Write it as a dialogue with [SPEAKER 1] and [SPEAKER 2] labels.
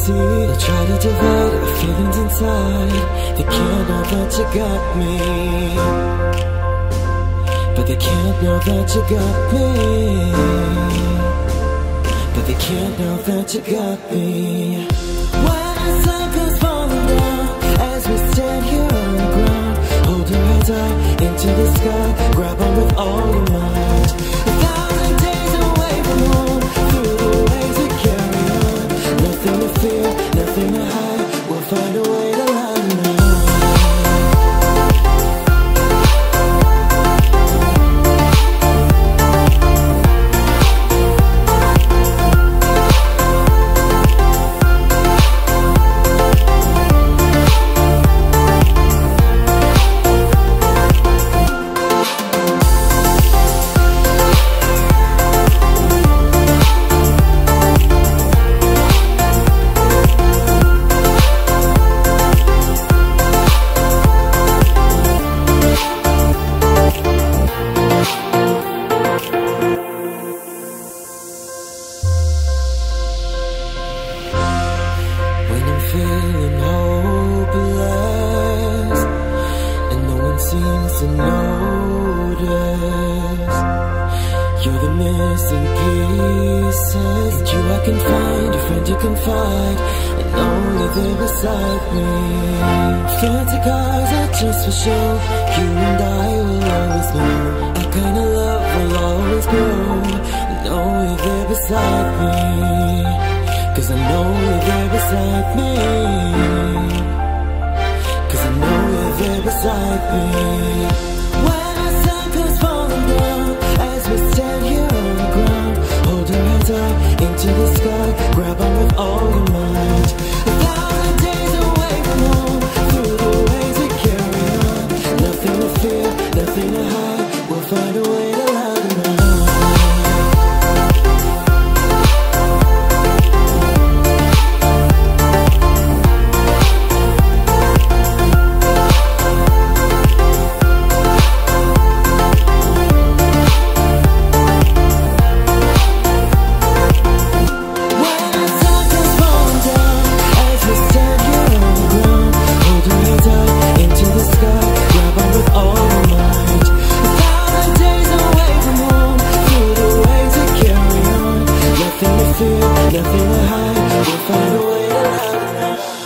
[SPEAKER 1] see. They try to divide our feelings inside. They can't know that you got me, but they can't know that you got me. But they can't know that you got me. When the sun comes falling down, as we stand here on the ground, hold your heads high into the sky, grab on with all your might. 1,000 days away from home, through the ways we carry on. Nothing to fear, nothing to hide, we'll find a way to light the night. Feeling hopeless, and no one seems to notice. You're the missing pieces. You I can find, a friend you confide, and only there beside me. Fancy cars are just for show. You and I will always know. Our kind of love will always grow, and only there beside me. 'Cause I know you're there beside me. 'Cause I know you're there beside me. When the sun comes falling down, as we stand here on the ground, hold your hands high into the sky, grab on with all your might. 1,000 days away from home, through the ways we carry on. Nothing to fear, nothing to hide, we'll find a way to light the night. Nothing to hide, we'll find a way to light the night.